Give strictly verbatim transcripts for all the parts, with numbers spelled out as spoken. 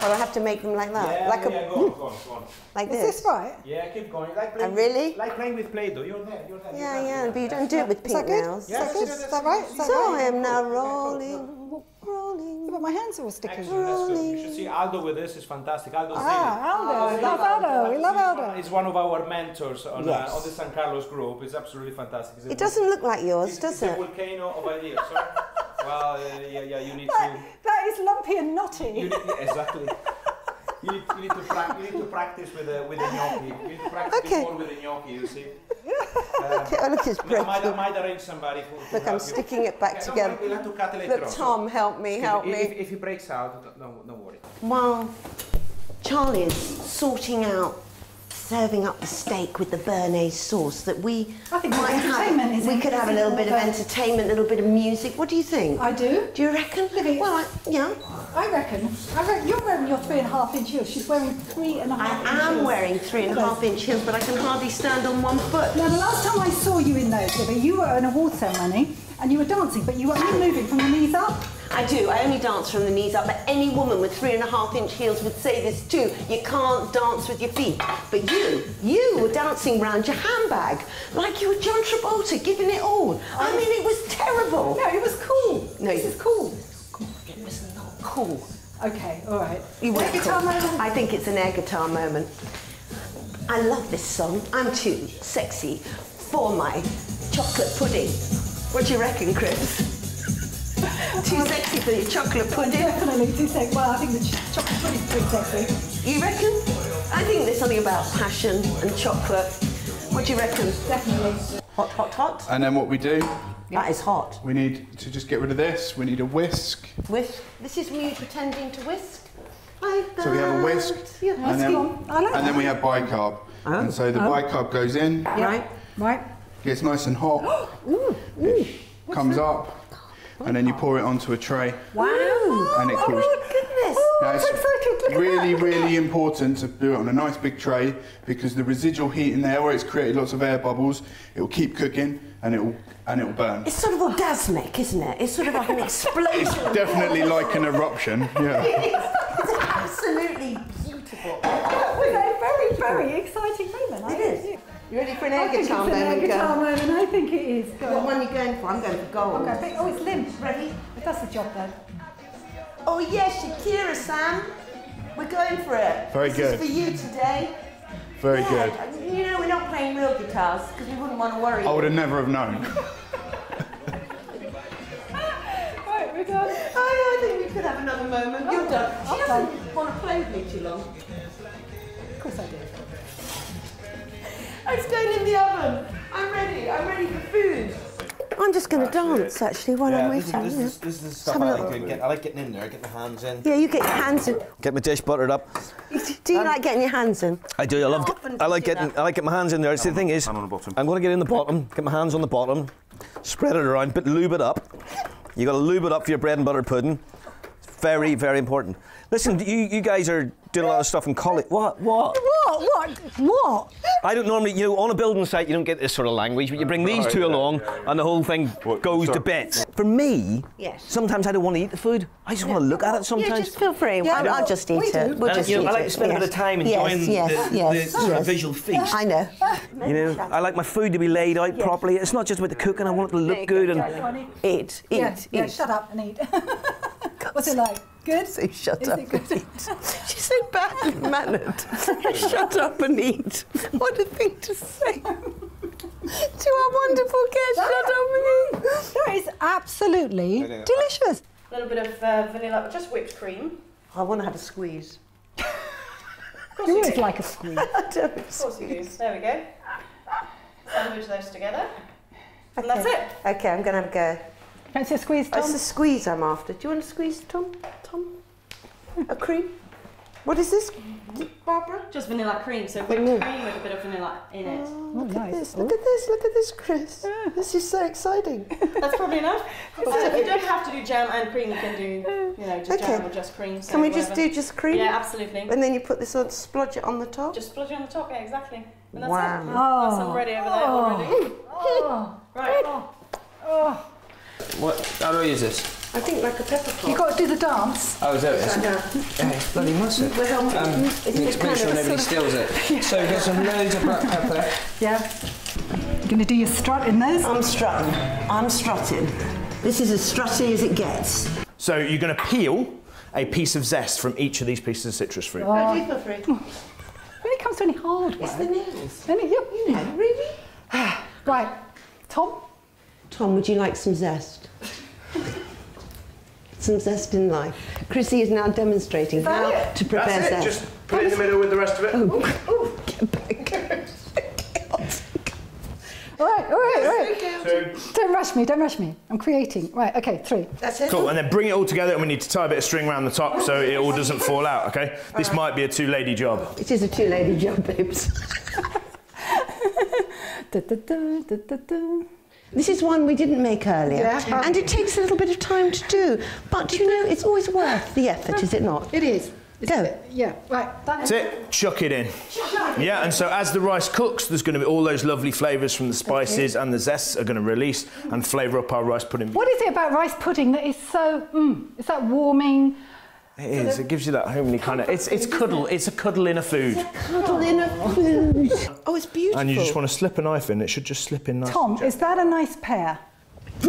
Well, I have to make them like that. Yeah, like yeah, a, go on, go on, go on. Like Is this? this right? Yeah, keep going. Like playing, uh, really? Like playing with Play-Doh. You're there, you're there. Yeah, you're yeah, there. but you don't do it with Is that pink good? nails. Is that good? Is that right? Is that So right? I am now rolling, rolling. But my hands are all sticky. Excellent, that's good. You should see Aldo with this, is fantastic. Aldo's Ah, Aldo, we love Aldo, we love Aldo. He's one of our mentors on, Yes. uh, on the San Carlos group. It's absolutely fantastic. It's It doesn't look like yours, it's, does it's it? a volcano of ideas, sorry? Well, uh, yeah, yeah, you need That, to... that is lumpy and knotty. You need, yeah, exactly. You need, you, need to pra you need to practice with the, with the gnocchi. You need to practice Okay. more with the gnocchi, you see. Um, Okay, oh, look, it's I might, I breaking. might arrange somebody who to Look, help I'm you. sticking it back Okay, together. No, we'll have to cut it later Look, on. Tom, help me, help if, me. If, if he breaks out, don't, don't, don't worry. While Charlie's sorting out, serving up the steak with the Barny sauce, that we I think might entertainment have, is we could have a little bit of important. entertainment, a little bit of music. What do you think? I do. Do you reckon? Livvy. Well, I, yeah. I reckon. I reckon you're wearing your three and a half inch heels. She's wearing three and a half inch I am heels. wearing three and a half inch heels, but I can hardly stand on one foot. Now, the last time I saw you in those, Livvy, you were at an award ceremony and you were dancing, but you were only moving from the knees up. I do. I only dance from the knees up, but any woman with three and a half inch heels would say this too. You can't dance with your feet. But you, you were dancing round your handbag like you were John Travolta, giving it all. I mean, it was terrible. No, it was cool. No, this is cool. It was not cool. Okay, all right. You Air weren't guitar cool. moment? I think it's an air guitar moment. I love this song. I'm too sexy for my chocolate pudding. What do you reckon, Chris? Too sexy for your chocolate pudding? Definitely too sexy. Well, I think the ch chocolate pudding's pretty sexy. You reckon? I think there's something about passion and chocolate. What do you reckon? Definitely. Hot, hot, hot. And then what we do, That is hot. we need to just get rid of this. We need a whisk. Whisk. This is me pretending to whisk. Like So we have a whisk, Yeah. and then, I like and then we have bicarb. Oh. And so the Oh. bicarb goes in, Right. Right. gets nice and hot, Ooh, ooh. comes up, and then you pour it onto a tray. Wow. And it oh cools. my goodness. Now, I'm it's so excited. Look at really, that. really important to do it on a nice big tray because the residual heat in there, where it's created lots of air bubbles, it will keep cooking and it will and it will burn. It's sort of orgasmic, isn't it? It's sort of like an explosion. It's definitely like an eruption. Yeah. It's absolutely beautiful. That was a very, very exciting moment. I It really is. do. You ready for an I air think it's guitar an air moment, guitar girl? moment. I think it is. Go What on. one are you going for? I'm going for gold. Okay, I think- oh, it's limp. Ready? It does the job then. Oh yes, Shakira, Sam. We're going for it. Very this good. Is for you today. Very Yeah, good. You know, we're not playing real guitars because we wouldn't want to worry. I would have never have known. Right, we're done. Oh, I think we could have another moment. You're done. She I'm doesn't want to play with me too long. Of course I do. It's going in the oven. I'm ready. I'm ready for food. I'm just going to dance actually while I'm this, waiting. is, this, is, this is the stuff Have a I little- like. doing. Get, I like getting in there, getting the hands in. Yeah, you get your hands in. Get my dish buttered up. Do you like getting your hands in? I do. I love. How often Get, do I you like do getting. that? I like getting my hands in there. See, the thing is, I'm on the bottom. I'm going to get in the bottom. Get my hands on the bottom. Spread it around, but lube it up. You got to lube it up for your bread and butter pudding. It's very, very important. Listen, you you guys are doing a lot of stuff in college. What? What? What? What? What? I don't normally, you know, on a building site, you don't get this sort of language, but you bring these two along, and the whole thing What, goes sorry. to bits. For me, Yes. sometimes I don't want to eat the food. I just want to look at it sometimes. Yeah, just feel free. Yeah, I'll, no, I'll just eat we it. do. We'll Uh, just you know, eat I like it. to spend a bit yes. of time yes, enjoying yes, the, yes, the sort of yes. visual feast. I know. You know, I like my food to be laid out properly. It's not just with the cooking. I want it to look good and Johnny. Eat, eat, Yeah, eat. yeah, shut up and eat. What's it like? Good? Say shut Is up it good? and eat. She's so badly mannered. Shut up and eat. What a thing to say to our wonderful guest. Shut up and eat. That is absolutely delicious. A little bit of uh, vanilla, just whipped cream. I want to have a squeeze. You always like a squeeze. I do. Of course you do. There we go. Sandwich those together. And that's it. Okay, I'm going to have a go. Fancy a squeeze, Oh, Tom? it's the squeeze I'm after. Do you want a squeeze, Tom? Tom? A cream? What is this, Barbara? Just vanilla cream, so whipped Vanilla. cream with a bit of vanilla in it. Oh, Look at nice. this, look at this, look at this, Chris. This is so exciting. That's probably enough. Uh, you don't have to do jam and cream, you can do, you know, just Okay. jam or just cream. So Can we just whatever. do just cream? Yeah, absolutely. And then you put this on, splodge it on the top? Just splodge it on the top, yeah, exactly. And that's Wow. it. Oh. That's some ready over there already. Oh. Right. Oh. What? How do I use this? I think like a peppercorn. You've got to do the dance. Oh, is that it? Yeah. Hey, bloody mustard. Well, um, Um, it's need it's to make kind sure of a nobody sort of- steals it. So we've got some loads of black pepper. Yeah. You're going to do your strut in those? I'm strutting. I'm strutting. This is as strutty as it gets. So you're going to peel a piece of zest from each of these pieces of citrus fruit. I do for free. When it comes to any hard work... It's the nails. Any, you, you know. Really? Right. Tom? Tom, would you like some zest? Some zest in life. Chrissie is now demonstrating how it? to prepare That's it, zest. just put it in the middle with the rest of it. Oh, oh, get back. All right, all right, all right. Two. Don't rush me, don't rush me. I'm creating. Right, okay, three. That's it. Cool, and then bring it all together and we need to tie a bit of string around the top so it all doesn't fall out, okay? This might be a two-lady job. It is a two-lady job, babes. Da, da, da, da, da, da. This is one we didn't make earlier, Yeah. and it takes a little bit of time to do. But you know, it's always worth the effort, is it not? It is. It's Go. a bit- Yeah, right. That That's it, chuck it in. Yeah, and so as the rice cooks, there's going to be all those lovely flavours from the spices and the zests are going to release and flavour up our rice pudding. What is it about rice pudding that is so, mm, it's that warming? It is, it gives you that homely kind of, it's, it's cuddle, it's a cuddle in a food. Cuddle in a food. Oh, it's beautiful. And you just want to slip a knife in, it should just slip in nice. Tom, is that a nice pear? Do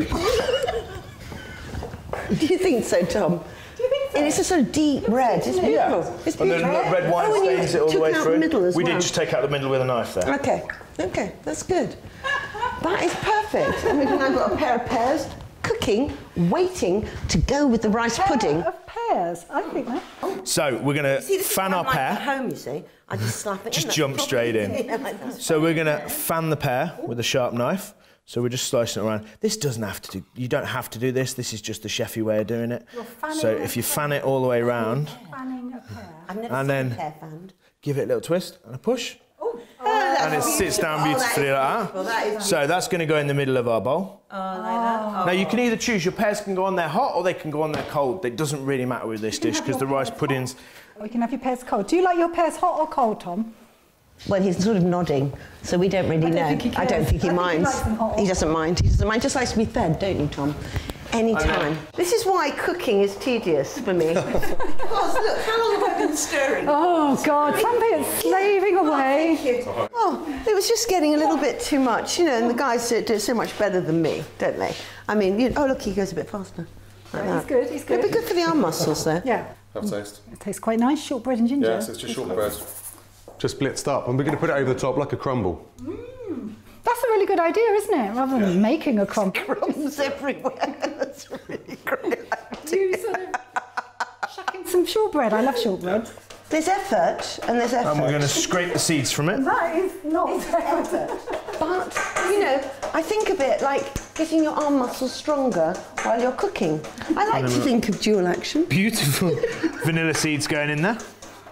you think so, Tom? Do you think so? And it's a sort of deep red. It's beautiful. Yeah. It's And beautiful. then red wine Oh, and you stains it all the took way out through. the middle as we well. did just take out the middle with a knife there. Okay, okay, that's good. That is perfect. And we've now got a pair of pears cooking, waiting to go with the rice pudding. Pear of pears, I think that. So we're going to See, this is fan what our I'm like pear. At home, you see, I just slap it Just in. that's jump the straight problem. in. Yeah, like that. So we're going to fan the pear with a sharp knife. So we're just slicing it around. This doesn't have to do, you don't have to do this. This is just the chefy way of doing it. You're fanning So a if you pear. fan it all the way around, Fanning a pear. I've never and seen then- a pear fanned. give it a little twist and a push. Oh, And it sits down beautifully like that. So that's going to go in the middle of our bowl. Oh, like that. Now you can either choose, your pears can go on there hot or they can go on there cold. It doesn't really matter with this dish because the rice pudding's... we can have your pears cold. Do you like your pears hot or cold, Tom? Well, he's sort of nodding, so we don't really I don't know. think he I don't cares. think he I think he minds. likes them hot. He doesn't mind. He doesn't mind. Just likes to be fed, don't you, Tom? Any time. This is why cooking is tedious for me. Because look, how long have I been stirring? Oh, God, some bits slaving away. Thank you. Oh, it was just getting a little bit too much, you know, and the guys do it, do it so much better than me, don't they? I mean, you oh, look, he goes a bit faster. Like He's that. good, he's It'd be good. good for the arm muscles, though. Yeah, Have a taste. it tastes quite nice, shortbread and ginger. Yes, it's just shortbread. Just blitzed up, and we're going to put it over the top like a crumble. That's a really good idea, isn't it? Rather than making a crumble. Crumbs everywhere. That's a really great idea. You sort of chuck in some shortbread. I love shortbread. There's effort, and there's effort. And we're going to scrape the seeds from it. That is not effort. But, you know, I think of it like getting your arm muscles stronger while you're cooking. I like to think of dual action. Beautiful vanilla seeds going in there.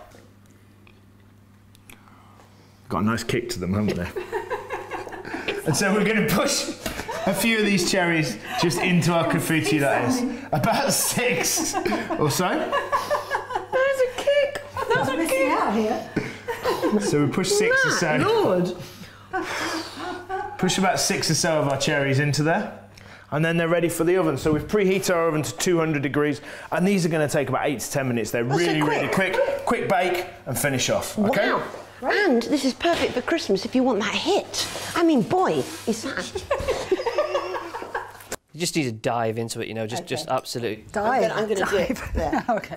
Got a nice kick to them, haven't they? And so we're going to push a few of these cherries just into our confetti lettuce. About six or so. There's a kick. That's a Missing kick. out here. So we push six or so. Lord. Push about six or so of our cherries into there. And then they're ready for the oven. So we've preheated our oven to two hundred degrees, and these are going to take about eight to ten minutes. They're Oh, so really, quick. really quick. Quick bake and finish off. Okay? Wow. And this is perfect for Christmas if you want that hit. I mean, boy, is that. You just need to dive into it, you know, just, just absolutely. Dive. I'm going to do it. There. Okay.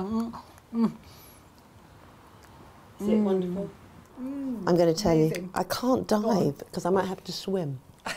Is it wonderful? I'm going to tell you, I can't dive because I might have to swim.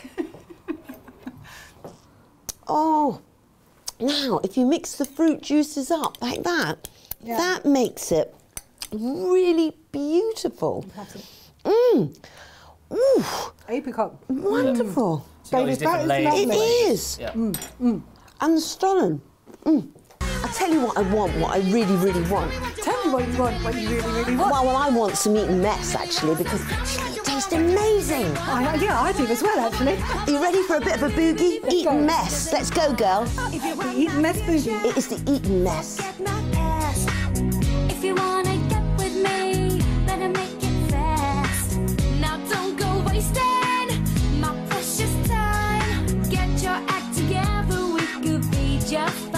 Oh, now if you mix the fruit juices up like that, Yeah. that makes it really beautiful. Mmm. Ooh, Apricot. wonderful. So all these different that is layers. It lovely. is. Yeah. And stunning. Mm. I'll tell you what I want, what I really, really want. Tell me what you want, what you really, really want. Well, well, I want some Eton mess, actually, because actually it tastes amazing. I, yeah, I do as well, actually. Are you ready for a bit of a boogie? Let's Eton go. mess. Let's go, girl. The Eton mess boogie. It is the Eton mess. If you wanna get with me, better make it fast. Now don't go wasting my precious time. Get your act together, we could be just fine.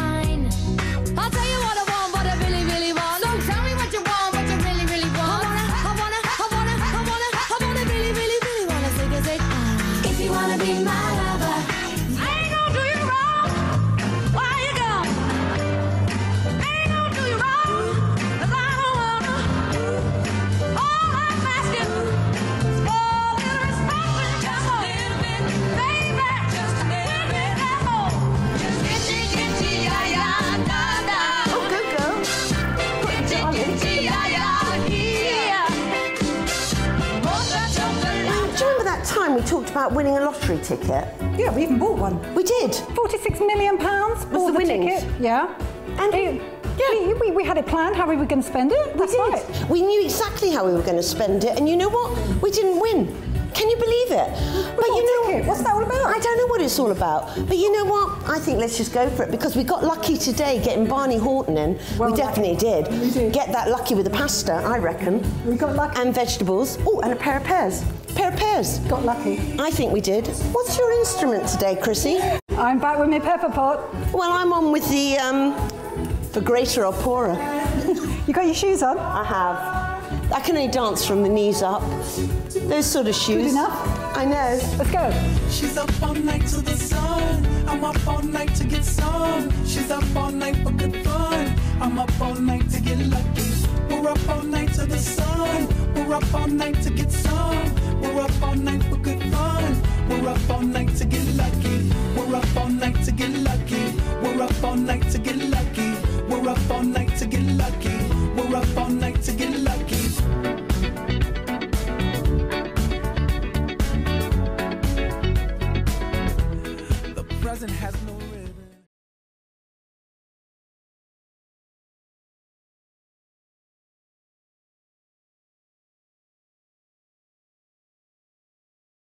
we talked about winning a lottery ticket. Yeah, we even bought one. We did. forty-six million pounds. Was the the winnings? ticket. Yeah. And it, yeah. We, we, we had it planned how we were going to spend it. That's we did. right. We knew exactly how we were going to spend it, and you know what? We didn't win. Can you believe it? But you know, ticket. What's that all about? I don't know what it's all about. But you know what? I think let's just go for it because we got lucky today getting Barny Haughton in. Well, we definitely did. We did. Get that lucky with the pasta, I reckon. We got lucky. And vegetables. Oh, and a pair of pears. Pair of pears. Got lucky. I think we did. What's your instrument today, Chrissie? I'm back with my pepper pot. Well, I'm on with the um, for greater or poorer. You got your shoes on? I have. I can only dance from the knees up. Those sort of shoes. Good enough. I know. Let's go. She's up all night to the sun. I'm up all night to get some. She's up all night for good fun. I'm up all night to get lucky. We're up all night to the sun. We're up all night to get some. We're up all night for good fun. We're up all night to get lucky.